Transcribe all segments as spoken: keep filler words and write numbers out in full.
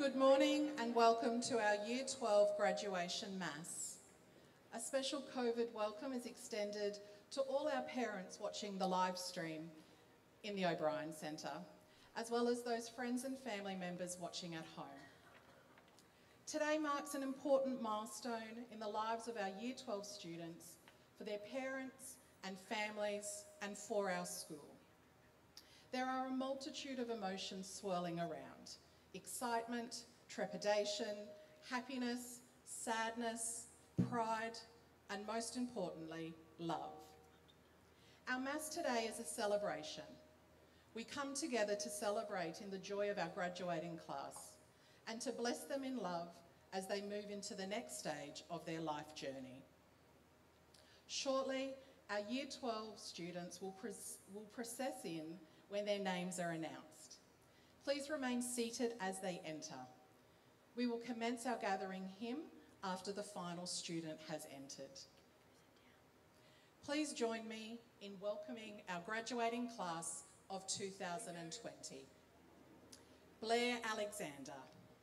Good morning and welcome to our Year twelve graduation Mass. A special COVID welcome is extended to all our parents watching the live stream in the O'Brien Centre, as well as those friends and family members watching at home. Today marks an important milestone in the lives of our Year twelve students, for their parents and families, and for our school. There are a multitude of emotions swirling around: excitement, trepidation, happiness, sadness, pride, and most importantly, love. Our Mass today is a celebration. We come together to celebrate in the joy of our graduating class and to bless them in love as they move into the next stage of their life journey. Shortly, our Year twelve students will, pro will process in when their names are announced. Please remain seated as they enter. We will commence our gathering hymn after the final student has entered. Please join me in welcoming our graduating class of two thousand twenty. Blair Alexander.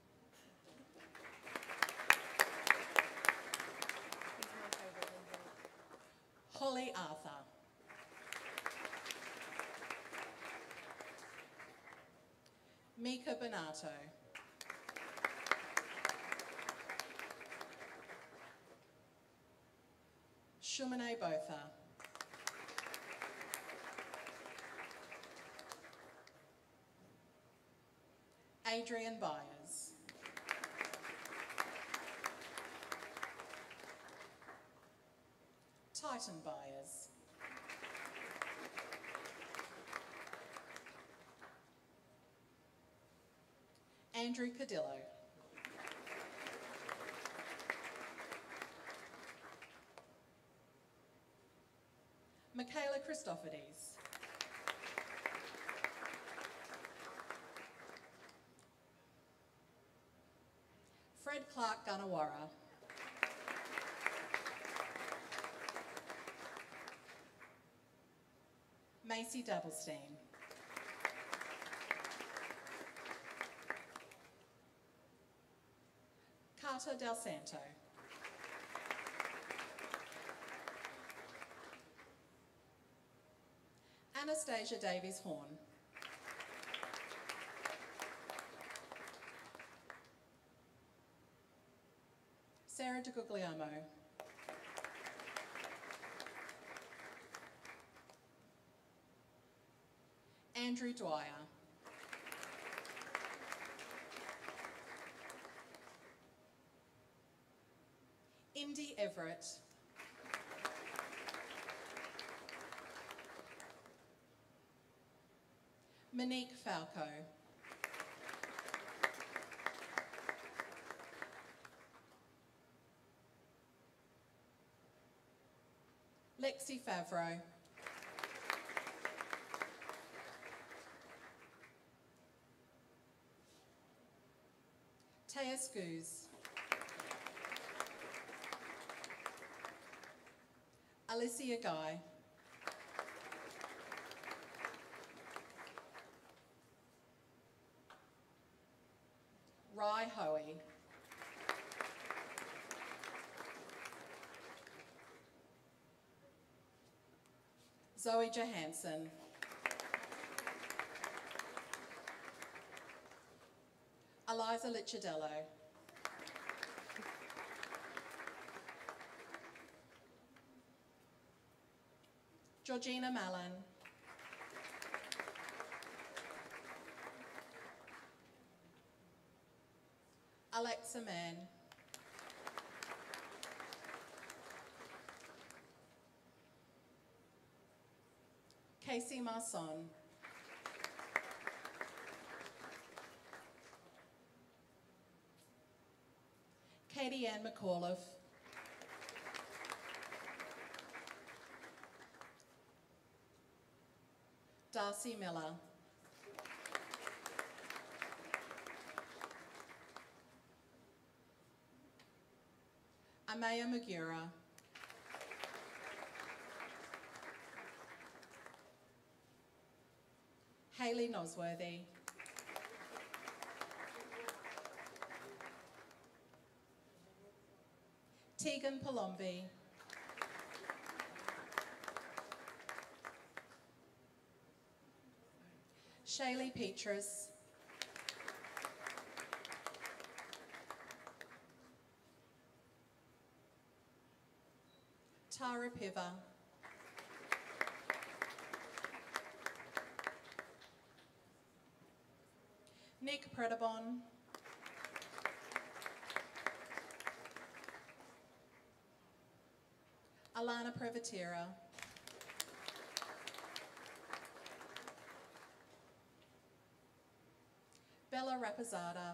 Holly Arthur. Mika Bonato. Shumane Botha. Adrian Byers. Titan Byers. Andrew Cadillo. Michaela Christophides. Fred Clark Gunawara. Macy Dabblestein. Carter Del Santo. Anastasia Davies Horn. Sarah De Guglielmo. Andrew Dwyer. Indy Everett. Monique Falco. Lexi Favreau. Taya Scoos. Alicia Guy. Rai Hoey. Zoe Johansson. Eliza Licciardello. Georgina Mallon. Alexa Mann. Casey Marson. Katie Ann McAuliffe. Darcy Miller. Amaya Magura. Hayley Nosworthy. Tegan Palombi. Shaylee Petrus. Tara Piva. Nick Predabon. Alana Prevatira. Bella Rapazada.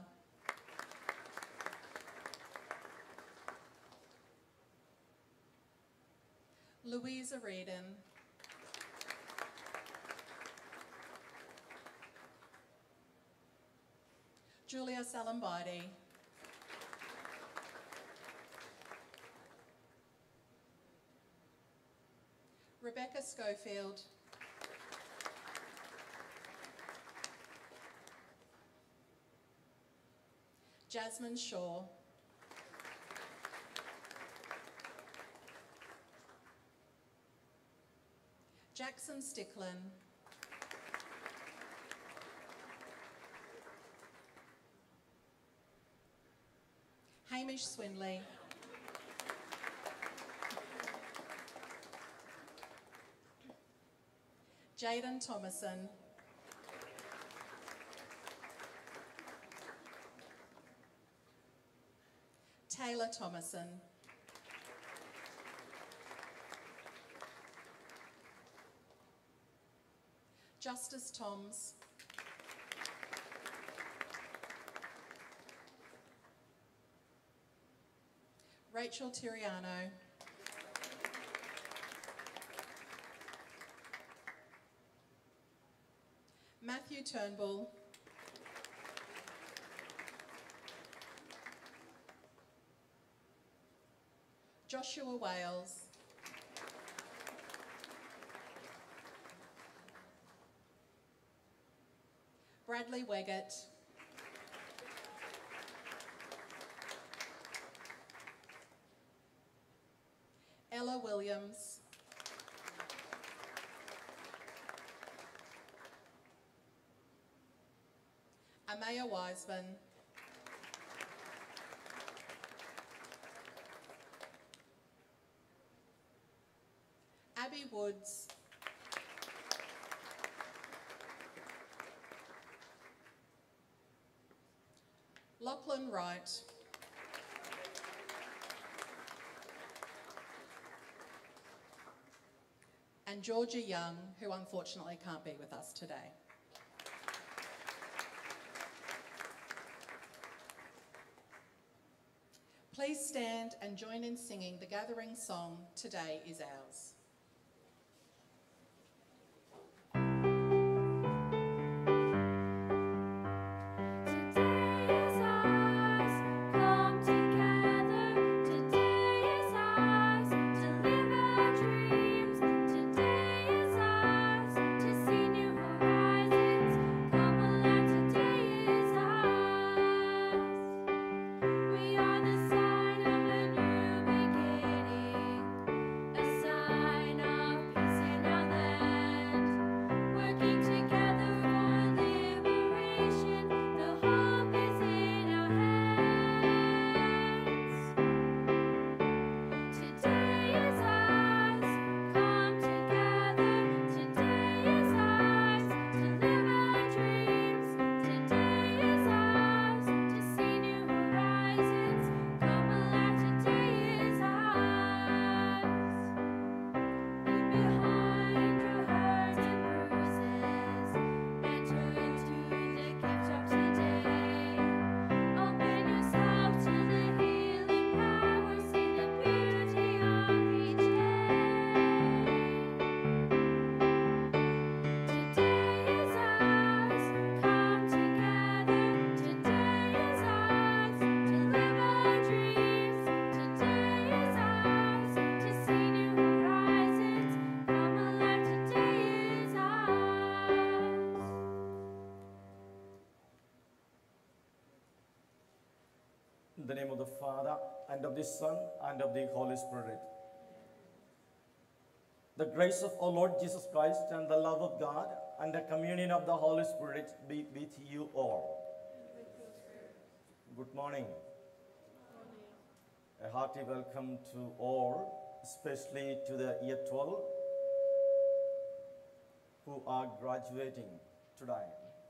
Louisa Reedon. Julia Salambide. Rebecca Schofield. Jasmine Shaw. Jackson Sticklin. Hamish Swinley. Jaden Thomason. Taylor Thomason. Justice Toms. Rachel Tiriano. Matthew Turnbull. Joshua Wales. Bradley Weggett. Ella Williams. Amaya Wiseman. Abby Woods. Lachlan Wright. And Georgia Young, who unfortunately can't be with us today. Please stand and join in singing the gathering song, Today is Ours. We are the sign of a new beginning, a sign In the name of the Father, and of the Son, and of the Holy Spirit. The grace of our Lord Jesus Christ and the love of God and the communion of the Holy Spirit be with you all. Good morning. A hearty welcome to all, especially to the year twelve who are graduating today.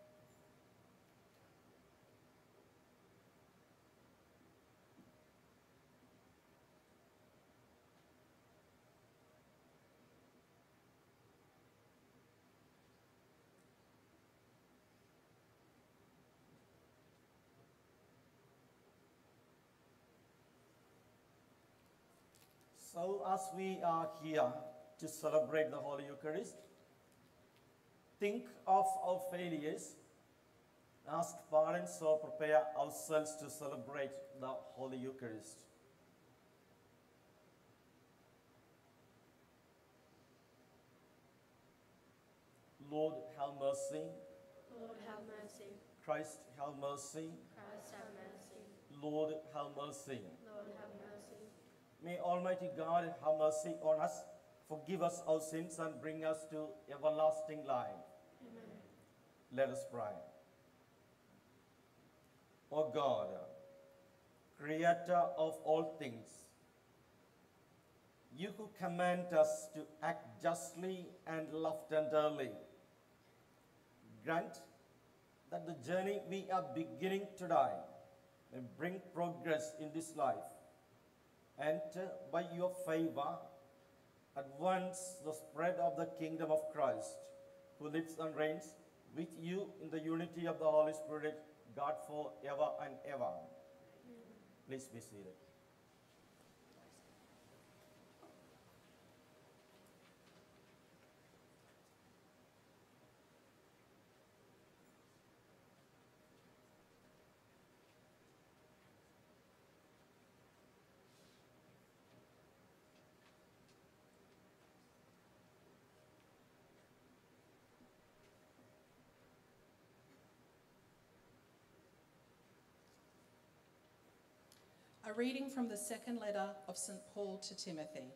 So as we are here to celebrate the Holy Eucharist, think of our failures, ask parents or prepare ourselves to celebrate the Holy Eucharist. Lord, have mercy. Lord, have mercy. Christ, have mercy. Christ, have mercy. Lord, have mercy. Lord, have mercy. May Almighty God have mercy on us, forgive us our sins, and bring us to everlasting life. Amen. Let us pray. O God, Creator of all things, you who command us to act justly and love tenderly, grant that the journey we are beginning today may bring progress in this life, and uh, by your favor, advance the spread of the kingdom of Christ, who lives and reigns with you in the unity of the Holy Spirit, God forever and ever. Please be seated. A reading from the second letter of Saint Paul to Timothy.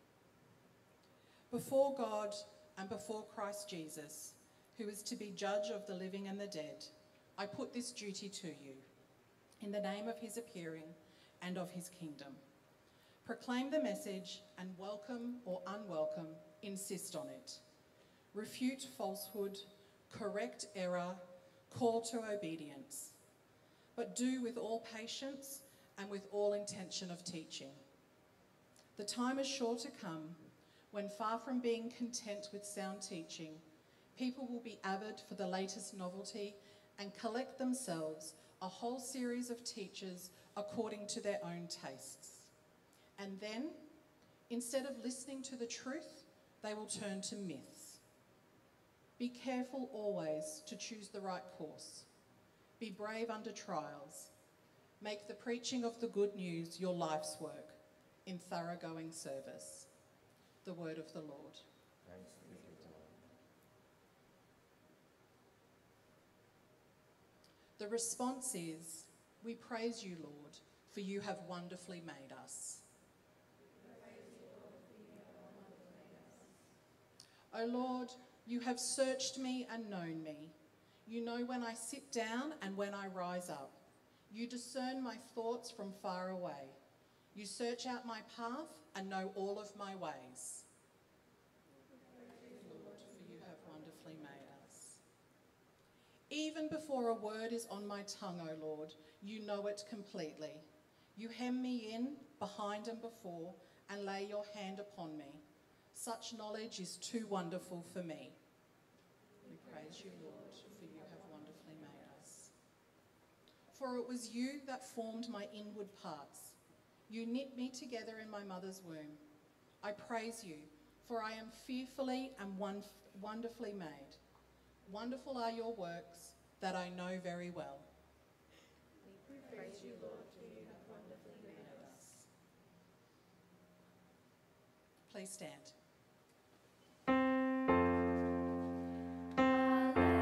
Before God and before Christ Jesus, who is to be judge of the living and the dead, I put this duty to you, in the name of his appearing and of his kingdom. Proclaim the message, and welcome or unwelcome, insist on it. Refute falsehood, correct error, call to obedience. But do with all patience and with all intention of teaching. The time is sure to come when, far from being content with sound teaching, people will be avid for the latest novelty and collect themselves a whole series of teachers according to their own tastes. And then, instead of listening to the truth, they will turn to myths. Be careful always to choose the right course. Be brave under trials. Make the preaching of the good news your life's work in thoroughgoing service. The word of the Lord. Thanks be to God. The response is, we praise you, Lord, for you have wonderfully made us. O Lord, you have searched me and known me. You know when I sit down and when I rise up. You discern my thoughts from far away. You search out my path and know all of my ways. Lord, for you have wonderfully made us. Even before a word is on my tongue, O Lord, you know it completely. You hem me in, behind and before, and lay your hand upon me. Such knowledge is too wonderful for me. We praise you, Lord, for you have wonderfully made us. For it was you that formed my inward parts. You knit me together in my mother's womb. I praise you, for I am fearfully and wonderfully made. Wonderful are your works that I know very well. We praise you, Lord, for you have wonderfully made us. Please stand.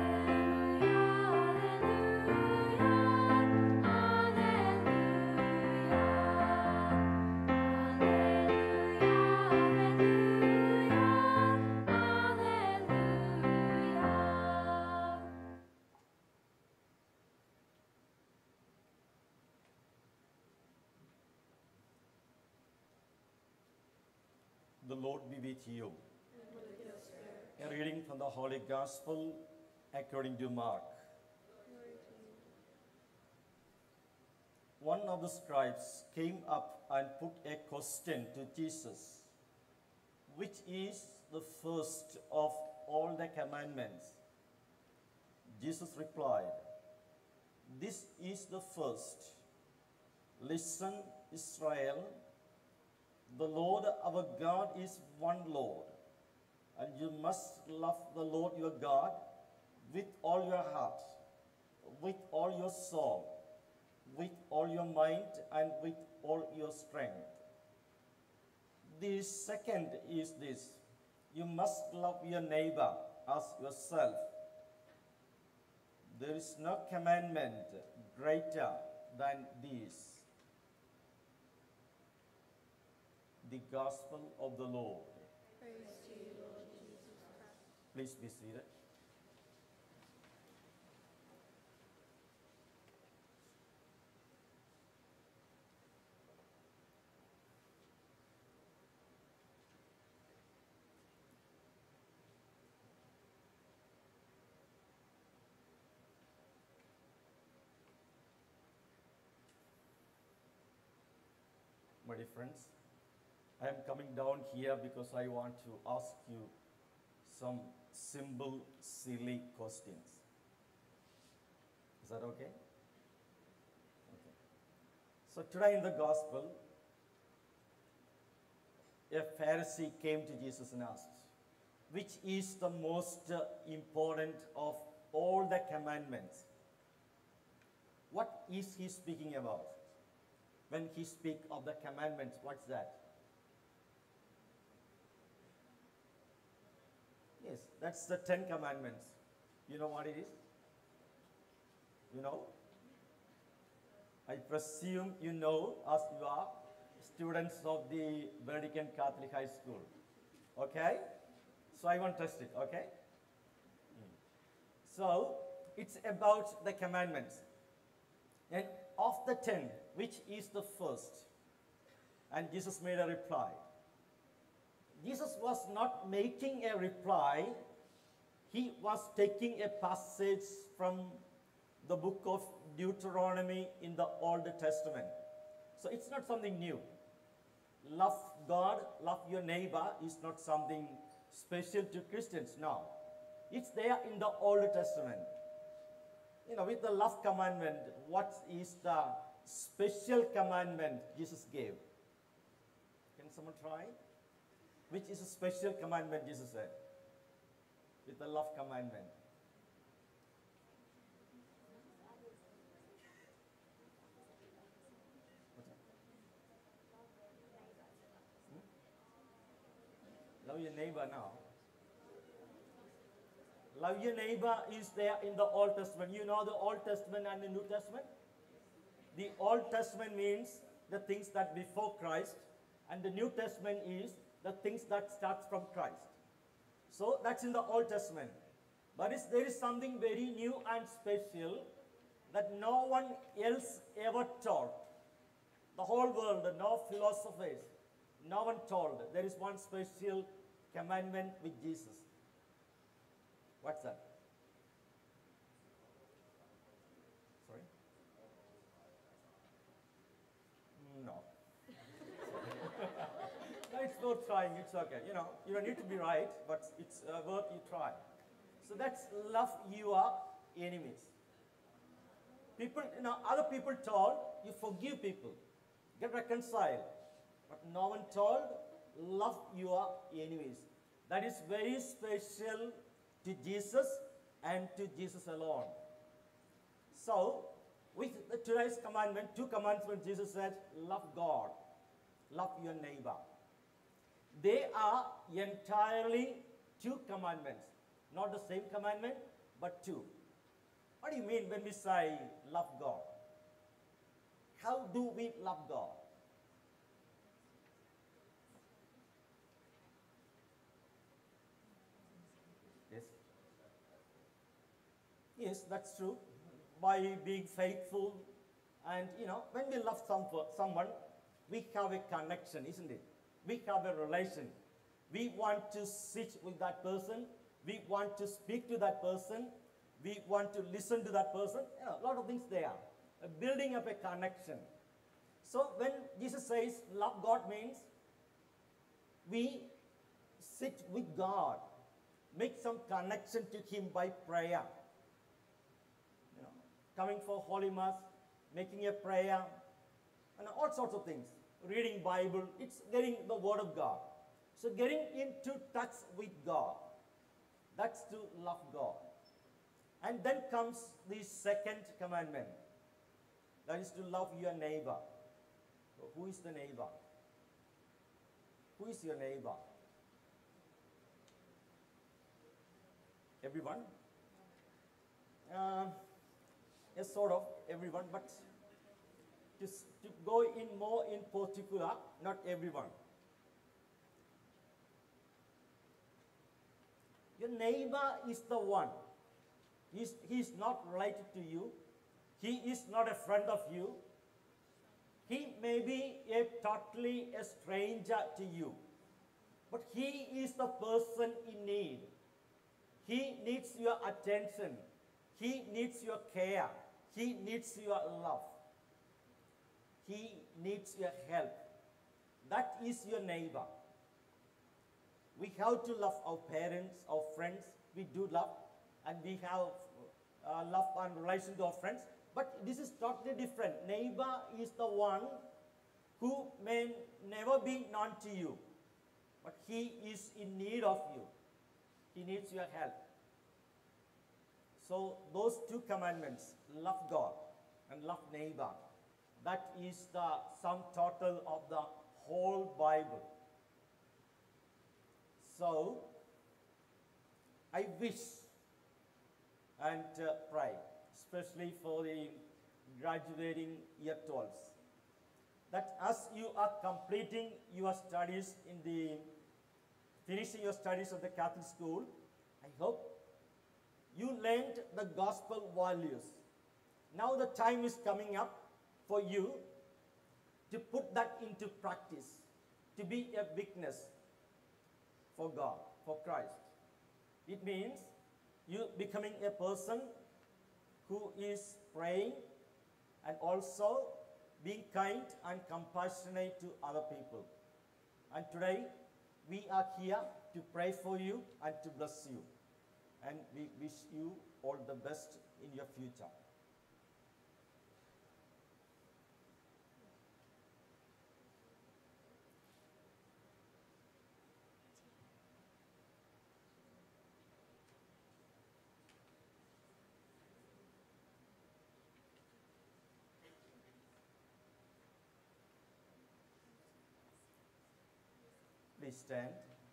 Alleluia, alleluia, alleluia. Lord be with you. And with your spirit. A reading from the Holy Gospel according to Mark. Glory to you. One of the scribes came up and put a question to Jesus, which is the first of all the commandments. Jesus replied, "This is the first. Listen, Israel, the Lord our God is one Lord, and you must love the Lord your God with all your heart, with all your soul, with all your mind, and with all your strength. The second is this: you must love your neighbor as yourself. There is no commandment greater than these." The Gospel of the Lord. Praise to you, Lord Jesus Christ. Please be seated. My dear friends, I am coming down here because I want to ask you some simple, silly questions. Is that okay? Okay. So today in the Gospel, a Pharisee came to Jesus and asked, which is the most uh, important of all the commandments? What is he speaking about? When he speaks of the commandments, what's that? Yes, that's the Ten Commandments. You know what it is? You know? I presume you know, as you are students of the Burdekin Catholic High School. Okay? So I won't test it, okay? Mm. So, it's about the commandments. And of the ten, which is the first? And Jesus made a reply. Jesus was not making a reply. He was taking a passage from the book of Deuteronomy in the Old Testament. So it's not something new. Love God, love your neighbor is not something special to Christians. No. It's there in the Old Testament. You know, with the love commandment, what is the special commandment Jesus gave? Can someone try? Which is a special commandment Jesus said? With the love commandment. What's that? Hmm? Love your neighbor now. Love your neighbor is there in the Old Testament. You know the Old Testament and the New Testament? The Old Testament means the things that before Christ, and the New Testament is the things that starts from Christ. So that's in the Old Testament. But it's, there is something very new and special that no one else ever told. The whole world, no philosophers, no one told. There is one special commandment with Jesus. What's that? Sorry? No. No, it's worth trying. It's okay. You know, you don't need to be right, but it's uh, worth you try. So that's love your enemies. People, you know, other people told you forgive people, get reconciled, but no one told love your enemies. That is very special to Jesus and to Jesus alone. So, with the, today's commandment, two commandments, Jesus said, love God, love your neighbor. They are entirely two commandments, not the same commandment, but two. What do you mean when we say love God? How do we love God? Yes. Yes, that's true. By being faithful, and you know, when we love some, someone, we have a connection, isn't it? We have a relation. We want to sit with that person. We want to speak to that person. We want to listen to that person. Yeah, a lot of things there. Uh, building up a connection. So when Jesus says love God means we sit with God, make some connection to Him by prayer. You know, coming for Holy Mass, making a prayer, and all sorts of things. Reading Bible, it's getting the Word of God. So getting into touch with God, that's to love God. And then comes the second commandment, that is to love your neighbor. So who is the neighbor? Who is your neighbor? Everyone? Uh, yes, sort of everyone, but to, to go in more in particular, not everyone. Your neighbor is the one. He's, he's not related to you. He is not a friend of you. He may be a totally a stranger to you. But he is the person in need. He needs your attention. He needs your care. He needs your love. He needs your help. That is your neighbor. We have to love our parents, our friends. We do love, and we have uh, love and relation to our friends. But this is totally different. Neighbor is the one who may never be known to you, but he is in need of you. He needs your help. So those two commandments, love God and love neighbor, that is the sum total of the whole Bible. So I wish and uh, pray, especially for the graduating year twelves, that as you are completing your studies in the, finishing your studies at the Catholic school, I hope you learned the gospel values. Now the time is coming up for you to put that into practice, to be a witness for God, for Christ. It means you becoming a person who is praying and also being kind and compassionate to other people. And today we are here to pray for you and to bless you. And we wish you all the best in your future. Please stand.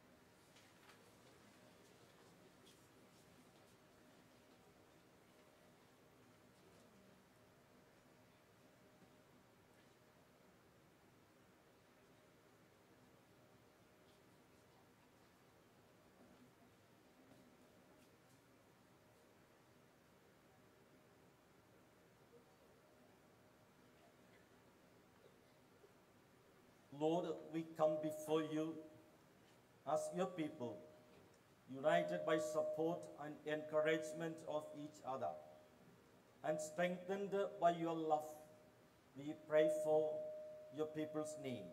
Lord, we come before you as your people, united by support and encouragement of each other, and strengthened by your love. We pray for your people's need.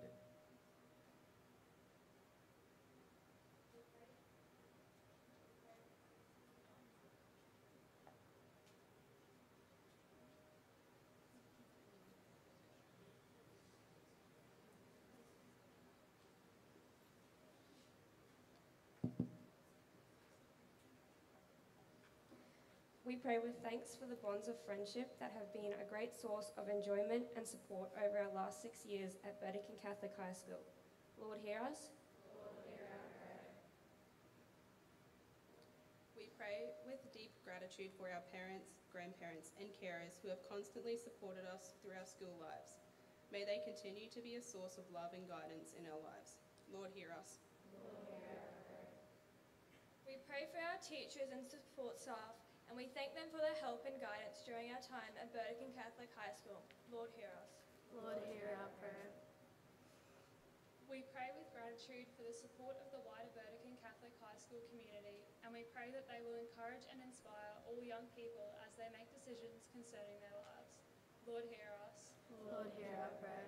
We pray with thanks for the bonds of friendship that have been a great source of enjoyment and support over our last six years at Burdekin Catholic High School. Lord, hear us. Lord, hear our prayer. We pray with deep gratitude for our parents, grandparents, and carers who have constantly supported us through our school lives. May they continue to be a source of love and guidance in our lives. Lord, hear us. Lord, hear our prayer. We pray for our teachers and support staff, and we thank them for their help and guidance during our time at Burdekin Catholic High School. Lord, hear us. Lord, hear our prayer. We pray with gratitude for the support of the wider Burdekin Catholic High School community, and we pray that they will encourage and inspire all young people as they make decisions concerning their lives. Lord, hear us. Lord, hear our prayer.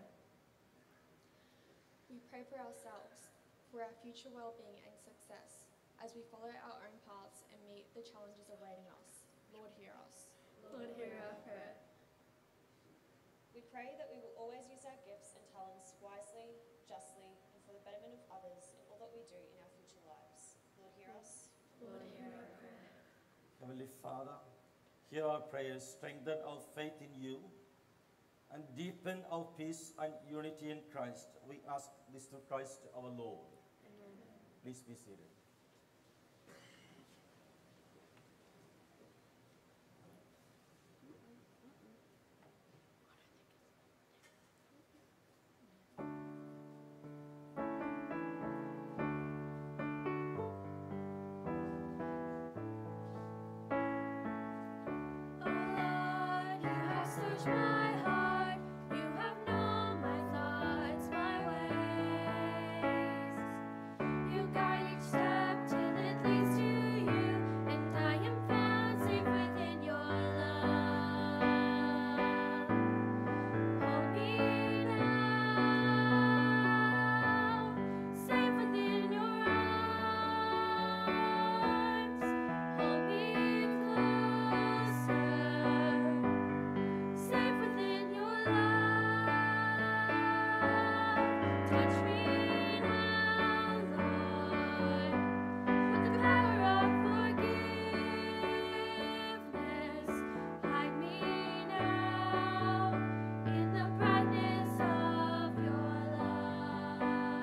We pray for ourselves, for our future well-being and success, as we follow our own paths and meet the challenges awaiting us. Lord, hear us. Lord, hear our prayer. We pray that we will always use our gifts and talents wisely, justly, and for the betterment of others in all that we do in our future lives. Lord, hear us. Lord, hear our prayer. Heavenly Father, hear our prayers, strengthen our faith in you, and deepen our peace and unity in Christ. We ask this through Christ our Lord. Amen. Please be seated. My heart, you have known my thoughts, my ways. You guide each step till it leads to you, and I am found safe within your love. Hold me now, safe within your arms. Hold me closer. Safe within your love, touch me now, Lord, with the power of forgiveness. Hide me now in the brightness of your love.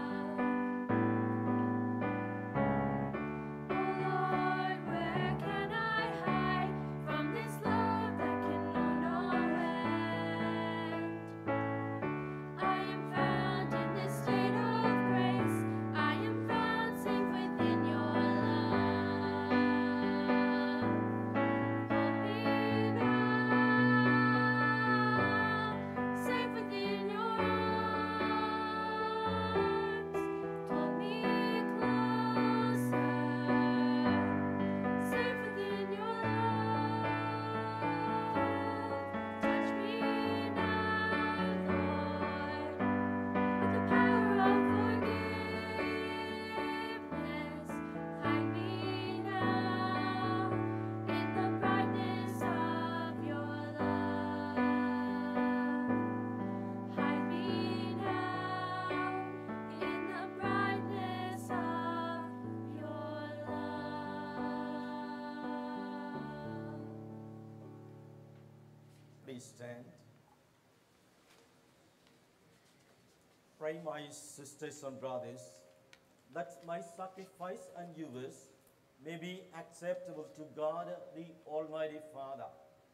Oh Lord, where can I hide from this love that can know no end? I am found in this state of grace. I am found safe within your love. Hold me now, safe within your arms. Hold me closer, safe within your love. Touch me now, Lord, with the power of forgiveness. Hide me now in the brightness of your love. Hide me now in the brightness of your love. Please stand. Pray, my sisters and brothers, that my sacrifice and yours may be acceptable to God, the Almighty Father.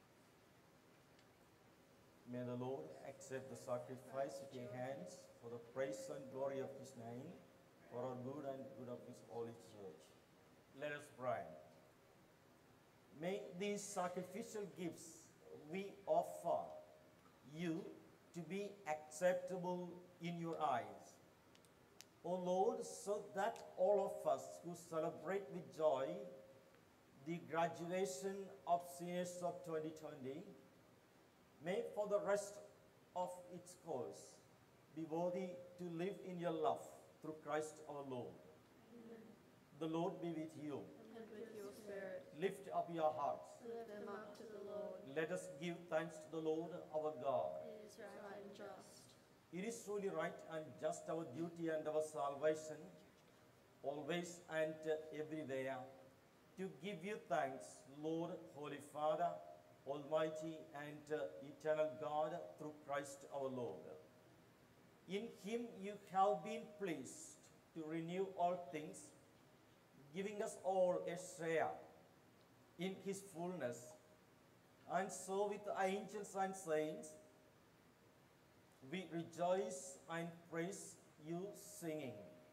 May the Lord accept the sacrifice at your hands for the praise and glory of his name, for our good and good of his holy church. Let us pray. May these sacrificial gifts we offer you to be acceptable in your eyes, O Lord, so that all of us who celebrate with joy the graduation of seniors of twenty twenty may for the rest of its course be worthy to live in your love through Christ our Lord. Amen. The Lord be with you. And with your spirit, Lift up your hearts. lift them up to the Lord. Let us give thanks to the Lord our God. It is right and just. It is truly right and just our duty and our salvation, always and everywhere, to give you thanks, Lord, Holy Father, Almighty and uh, eternal God, through Christ our Lord. In him you have been pleased to renew all things, giving us all a share in his fullness. And so with the angels and saints, we rejoice and praise you, singing.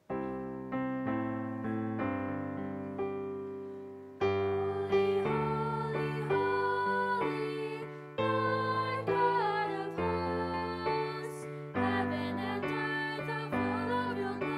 Holy, holy, holy, Lord God of hosts, heaven and earth are full of your glory.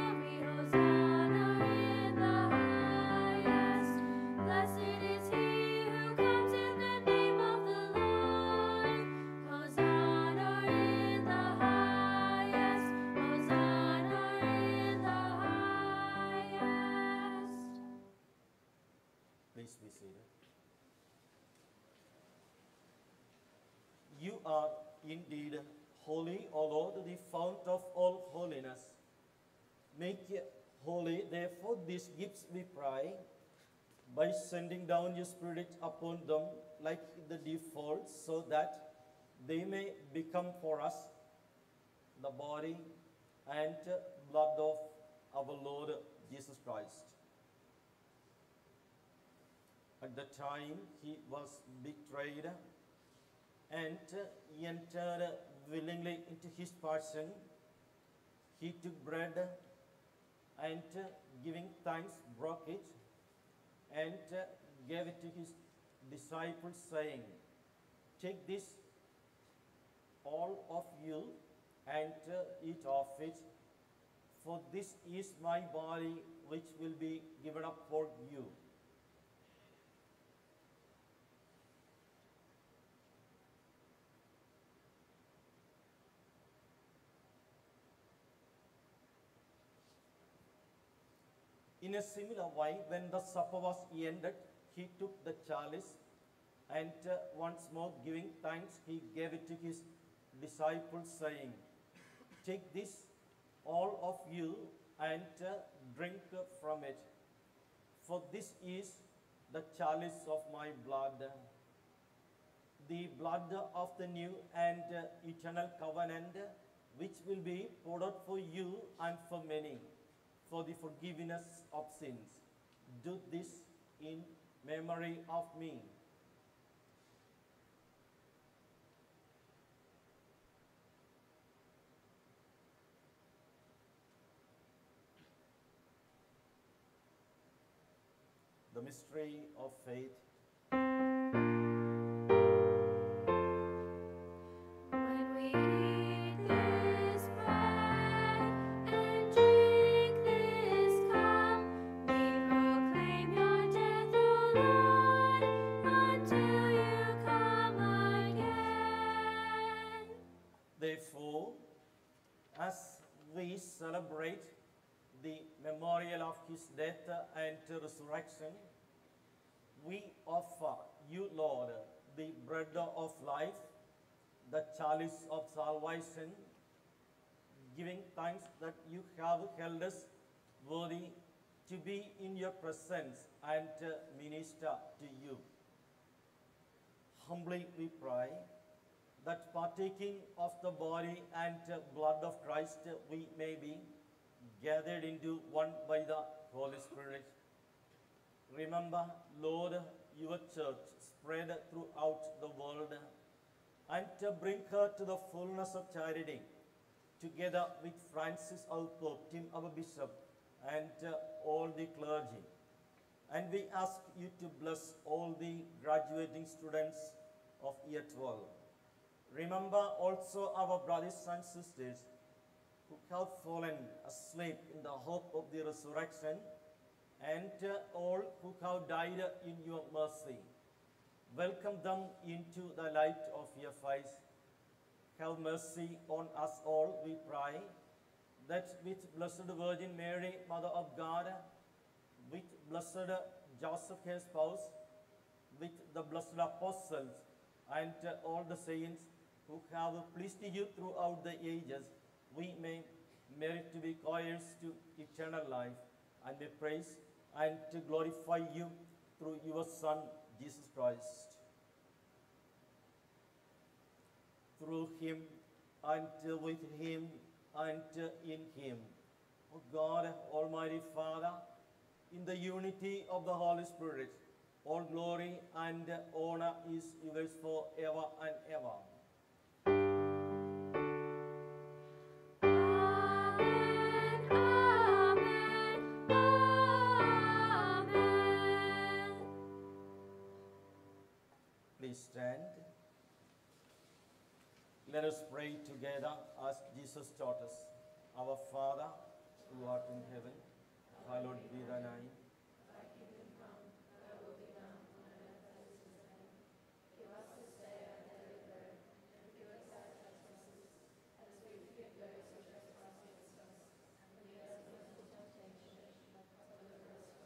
indeed holy, O Lord, the fount of all holiness. Make holy, therefore, these gifts, we pray, by sending down your Spirit upon them like the default, so that they may become for us the body and blood of our Lord Jesus Christ. At the time he was betrayed and he entered willingly into his passion, he took bread and giving thanks broke it and gave it to his disciples, saying, "Take this, all of you, and eat of it, for this is my body which will be given up for you." In a similar way, when the supper was ended, he took the chalice and uh, once more giving thanks, he gave it to his disciples, saying, "Take this, all of you, and uh, drink from it, for this is the chalice of my blood, the blood of the new and uh, eternal covenant, which will be poured out for you and for many, for the forgiveness of sins. Do this in memory of me." The mystery of faith. When we eat this bread and drink this cup, we proclaim your death, O Lord, until you come again. Therefore, as we celebrate the memorial of his death and resurrection, we offer you, Lord, the bread of life, the chalice of salvation, giving thanks that you have held us worthy to be in your presence and minister to you. Humbly we pray that partaking of the body and blood of Christ, we may be gathered into one by the Holy Spirit. Remember, Lord, your church spread throughout the world, and to bring her to the fullness of charity, together with Francis our Pope, Tim our Bishop, and uh, all the clergy. And we ask you to bless all the graduating students of year twelve. Remember also our brothers and sisters who have fallen asleep in the hope of the resurrection, and uh, all who have died in your mercy. Welcome them into the light of your face. Have mercy on us all, we pray, that with Blessed Virgin Mary, Mother of God, with Blessed Joseph, her spouse, with the blessed apostles, and uh, all the saints who have pleased you throughout the ages, we may merit to be heirs to eternal life, and may praise and to glorify you through your Son, Jesus Christ. Through him, and with him, and in him, O God, Almighty Father, in the unity of the Holy Spirit, all glory and honor is yours forever and ever. Amen, amen, amen. Please stand. Let us pray together as Jesus taught us. Our Father, who art in heaven, hallowed be thy name.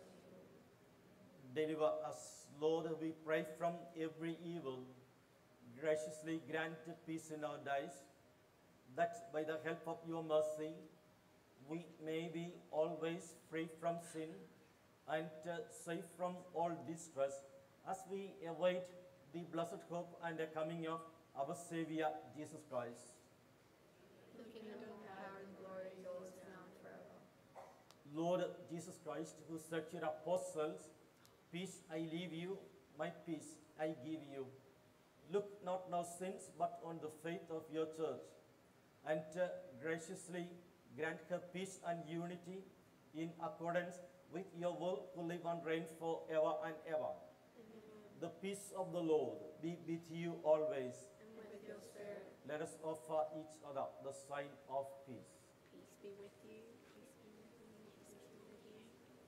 Deliver us, Lord, we pray, from every evil. graciously grant peace in our days, that by the help of your mercy, we may be always free from sin and uh, safe from all distress as we await the blessed hope and the coming of our Savior Jesus Christ. The kingdom, power, and glory are yours now and forever. Lord Jesus Christ, who said to your apostles, peace I leave you, my peace I give you. Look not on our sins, but on the faith of your church, and uh, graciously grant her peace and unity in accordance with your will, who live and reign forever and ever. The peace of the Lord be with you always. And with your spirit. Let us offer each other the sign of peace. Peace be with you. Peace be with you. Peace be with you.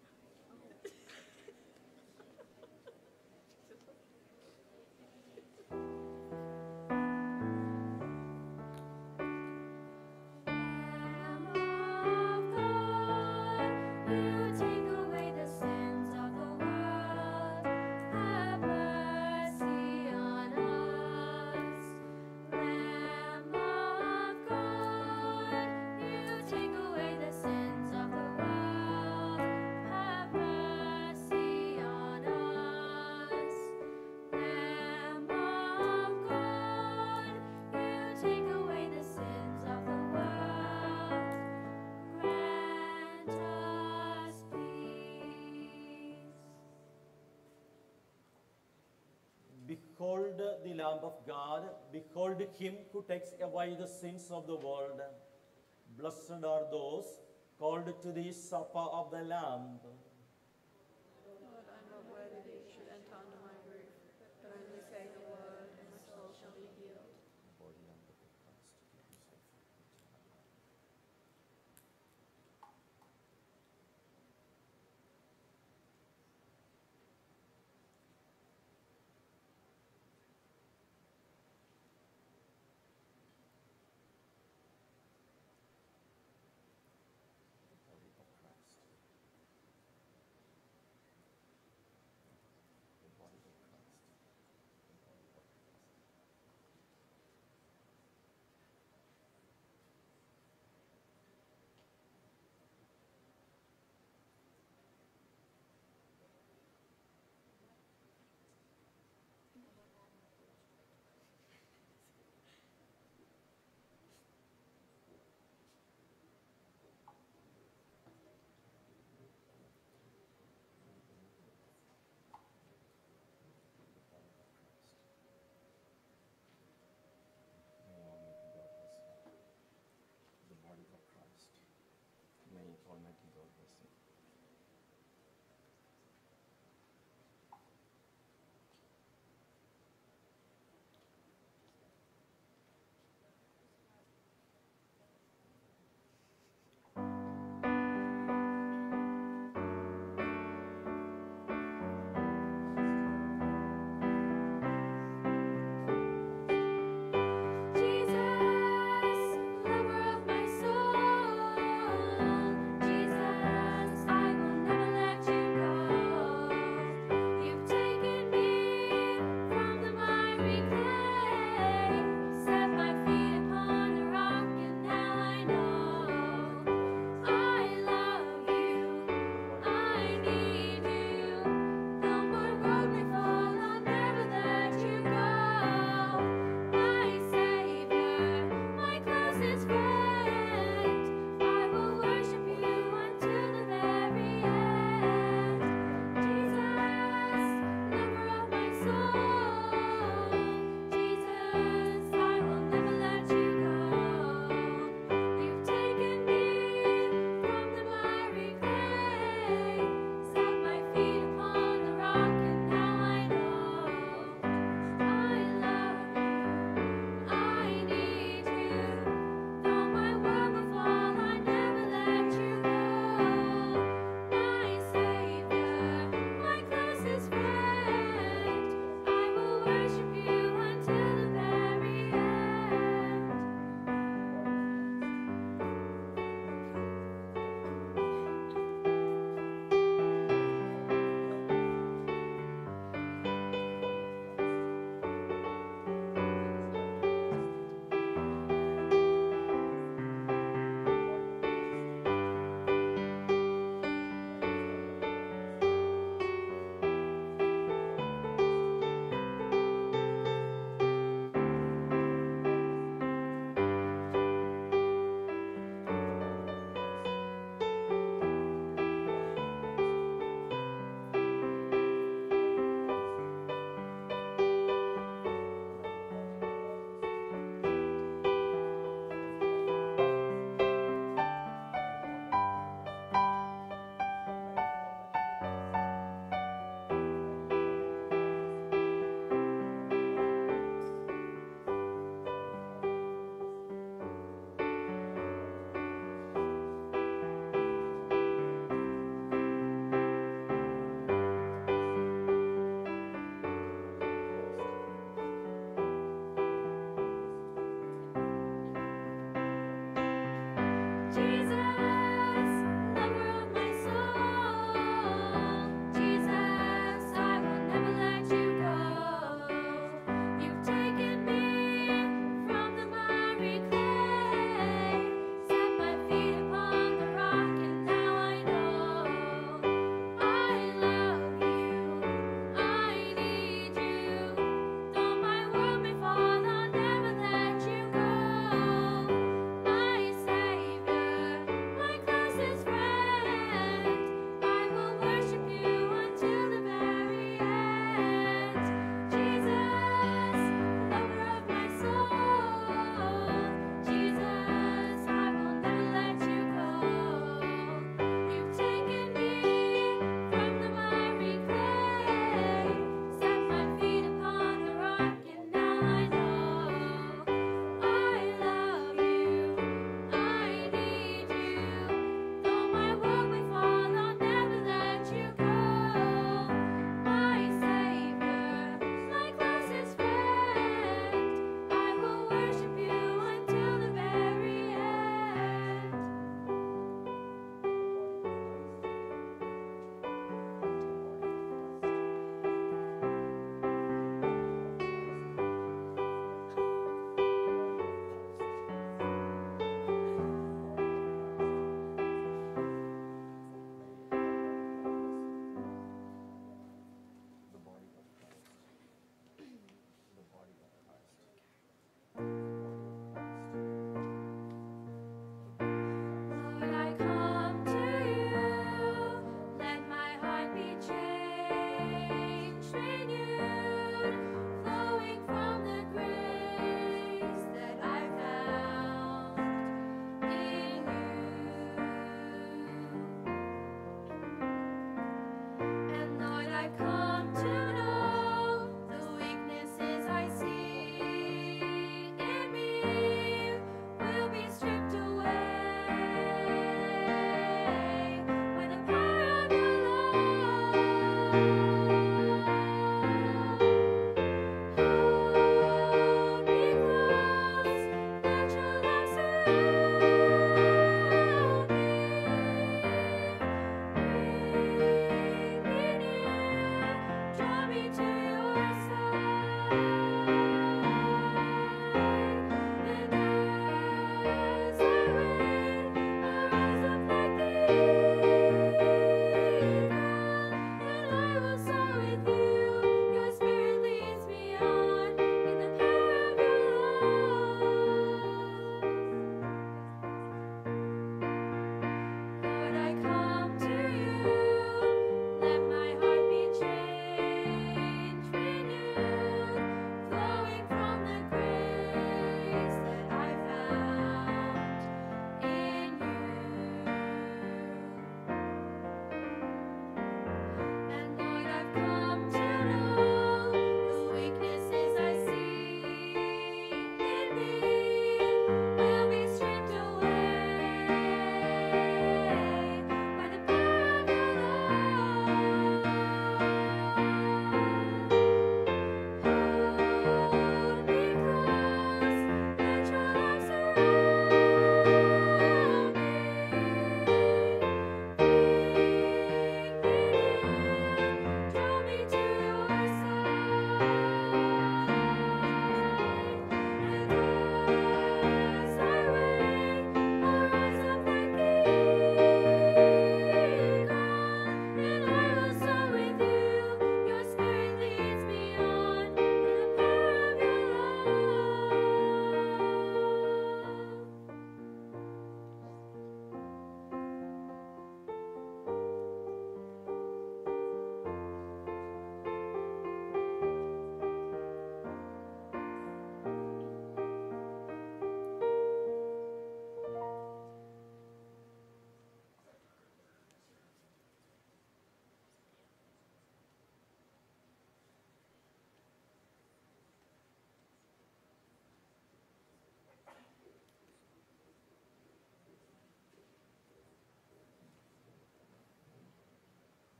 Lamb of God, you take away the sins of the world. Have mercy on us. Lamb of God, you take away the sins of the world. Have mercy on us. Lamb of God, you take away the sins of the world. Grant us peace. Behold the Lamb of God, behold him who takes away the sins of the world. Blessed are those called to the supper of the Lamb. Lord, I am not worthy that you should enter under my roof, but only say the word, and my soul shall be healed.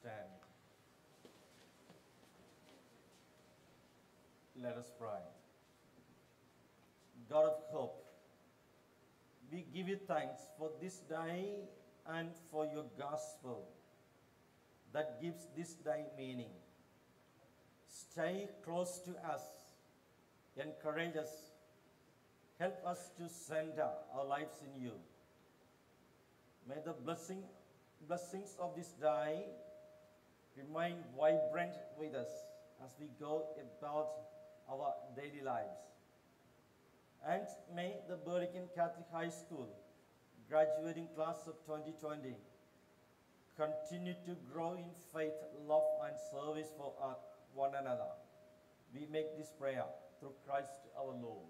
stand. Let us pray. God of hope, we give you thanks for this day and for your gospel that gives this day meaning. Stay close to us, encourage us, help us to center our lives in you. May the blessing, blessings of this day remain vibrant with us as we go about our daily lives. And may the Burdekin Catholic High School graduating class of twenty twenty continue to grow in faith, love, and service for uh, one another. We make this prayer through Christ our Lord.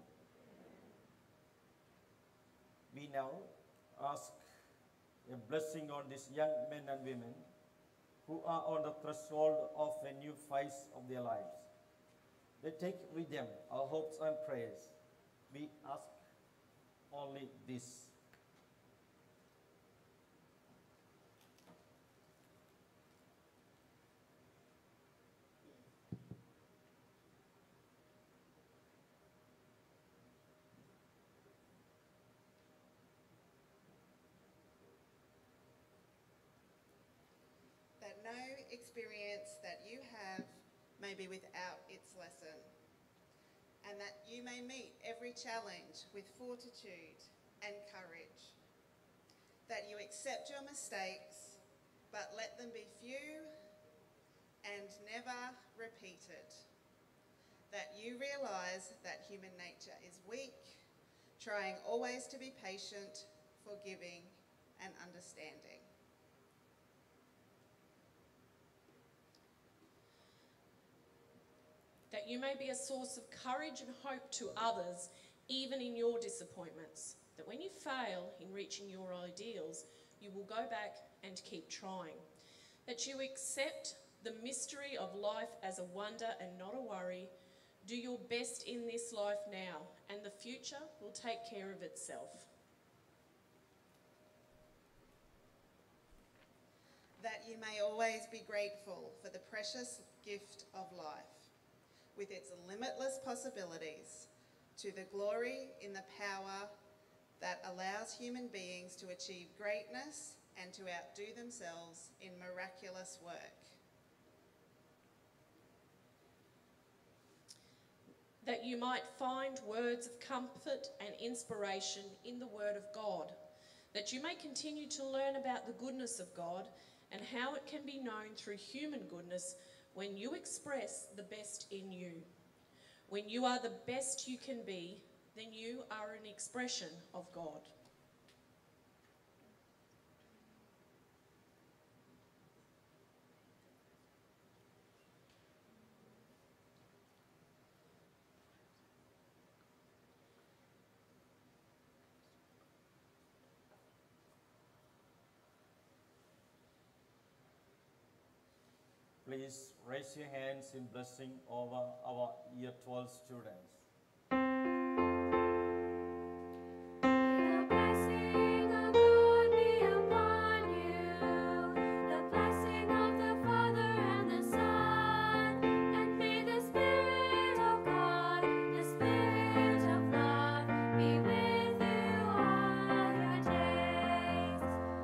We now ask a blessing on these young men and women who are on the threshold of a new phase of their lives. They take with them our hopes and prayers. We ask only this. That no experience that you have may be without its lesson, and that you may meet every challenge with fortitude and courage, that you accept your mistakes, but let them be few and never repeated, that you realise that human nature is weak, trying always to be patient, forgiving and understanding. That you may be a source of courage and hope to others, even in your disappointments. That when you fail in reaching your ideals, you will go back and keep trying. That you accept the mystery of life as a wonder and not a worry. Do your best in this life now, and the future will take care of itself. That you may always be grateful for the precious gift of life, with its limitless possibilities, to the glory in the power that allows human beings to achieve greatness and to outdo themselves in miraculous work. That you might find words of comfort and inspiration in the Word of God. That you may continue to learn about the goodness of God and how it can be known through human goodness when you express the best in you. When you are the best you can be, then you are an expression of God. Please raise your hands in blessing over our year twelve students. The blessing of God be upon you, the blessing of the Father and the Son, and may the Spirit of God, the Spirit of love, be with you all your days.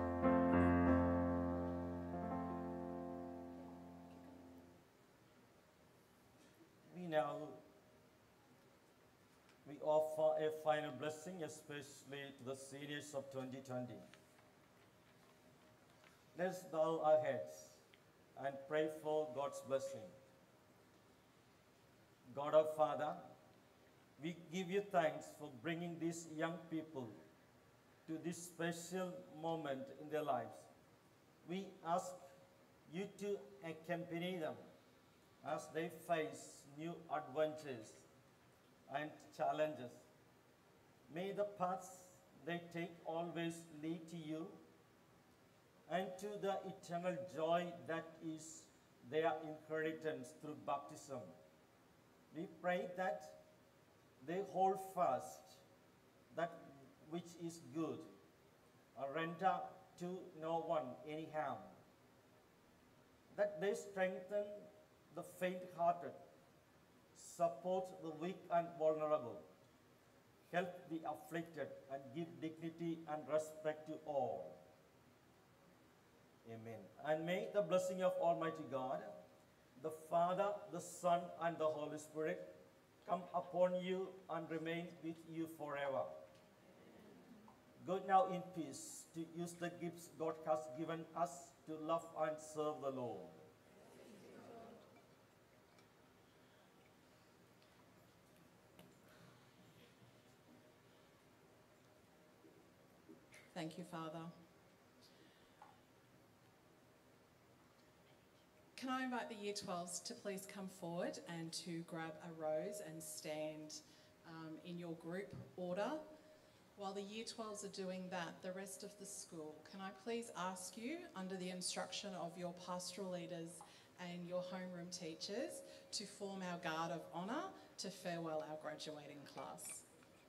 We now we offer a final blessing, especially to the seniors of twenty twenty. Let's bow our heads and pray for God's blessing. God our Father, we give you thanks for bringing these young people to this special moment in their lives. We ask you to accompany them as they face new adventures and challenges. May the paths they take always lead to you and to the eternal joy that is their inheritance through baptism. We pray that they hold fast that which is good, and render to no one any harm. that they strengthen the faint-hearted, support the weak and vulnerable, help the afflicted, and give dignity and respect to all. Amen. And may the blessing of Almighty God, the Father, the Son, and the Holy Spirit come upon you and remain with you forever. Go now in peace to use the gifts God has given us to love and serve the Lord. Thank you, Father. Can I invite the Year twelves to please come forward and to grab a rose and stand um, in your group order? While the Year twelves are doing that, the rest of the school, can I please ask you, under the instruction of your pastoral leaders and your homeroom teachers, to form our guard of honour to farewell our graduating class.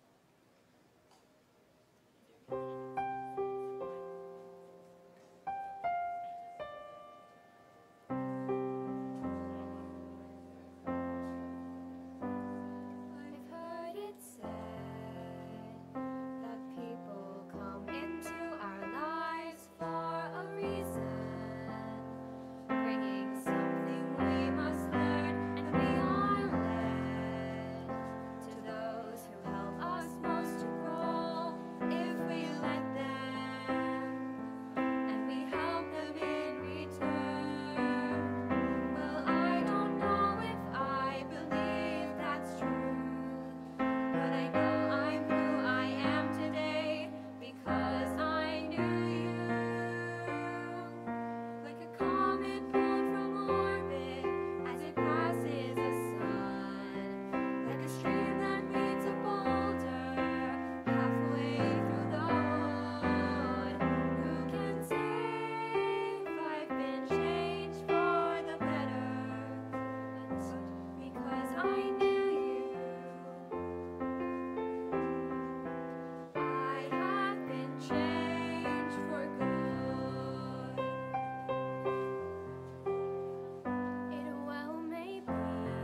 I've heard it said that people come into our lives for a reason, bringing something we must learn, and we are led to those who help us most to grow if we let them, and we help them in return. Well, I don't know if I believe that's true, but I know I'm who I am today because I knew you. Like a comet pulled from orbit as it passes the sun, like a stream that meets a boulder halfway through the wood. Who can say if I've been changed for the better? But because I knew you, I have been changed for good. It well may be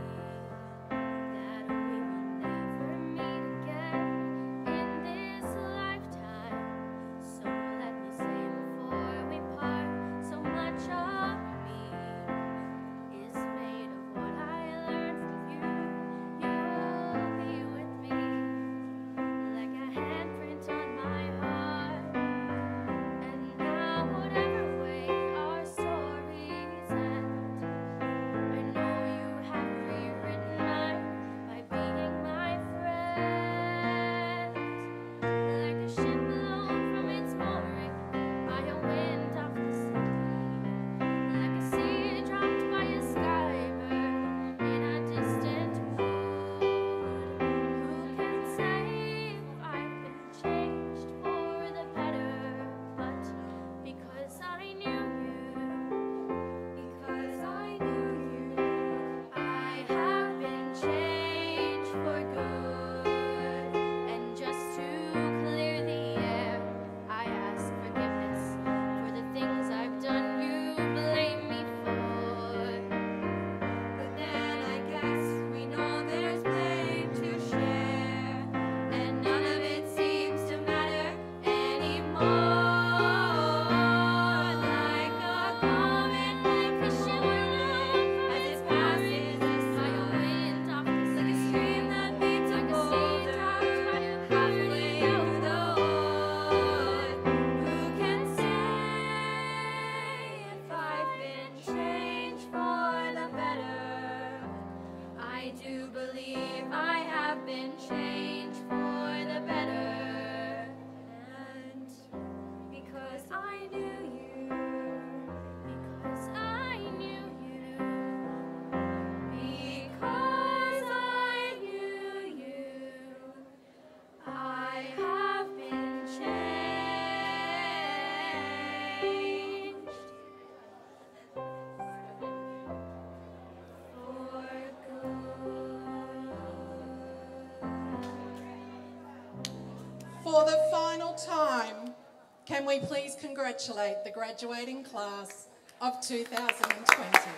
that we will never meet again in this lifetime. So let me say before we part, so much of me is made of what I learned from you. You'll be with me like a handprint on my heart. And now whatever way our stories end, I know you have rewritten mine by being my friend. Like a ship blown from its mooring by a wind off the sea, like a seed dropped by a skybird in a distant wood. Who can say if I've been changed for the better? But because I knew you, because I knew you, I have been changed for good. And just to clear the air, I ask forgiveness for the things I've done you blame me for. But then I guess we know there's blame to share, and none of it seems to matter anymore. Like a comet, like a shimmer as it passes by a wind off the sea, like a stream that meets a boulder halfway through the wood. Who can say if I've been changed for the better? I do believe I have been changed for the better. And because I knew you, because I knew you, because I knew you, I have been changed for For the final time, can we please congratulate the graduating class of two thousand twenty.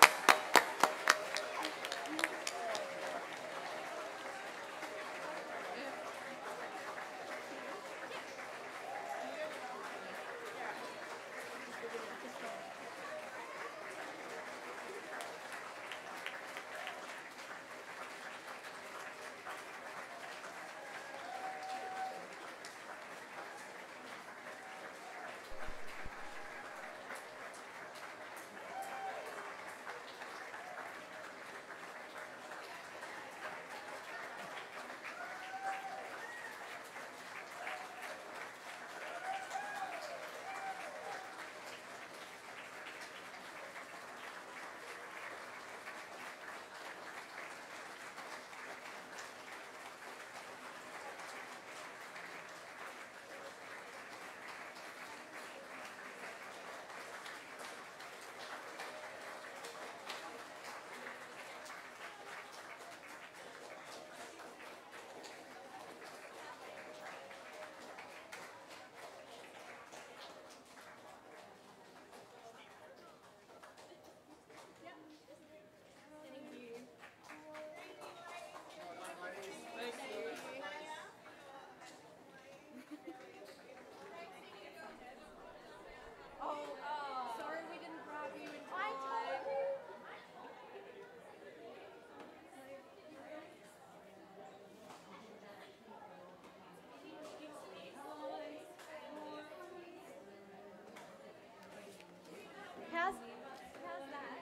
How's, how's that?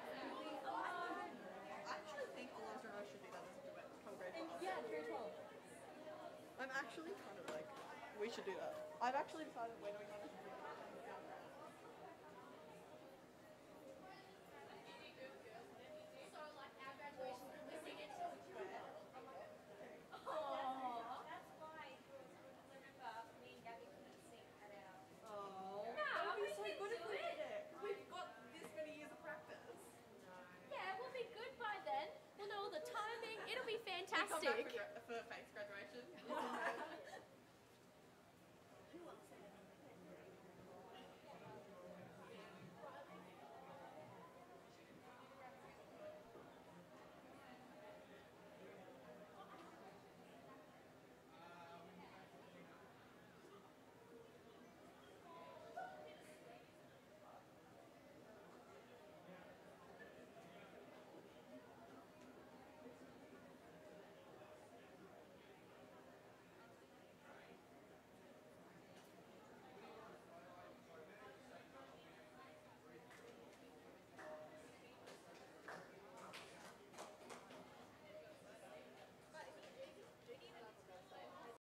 I actually think all of us should do that as a duet from grade twelve. Yeah, grade twelve. I'm actually kind of like, we should do that. I've actually decided we're doing that as a duet. Fantastic. For faith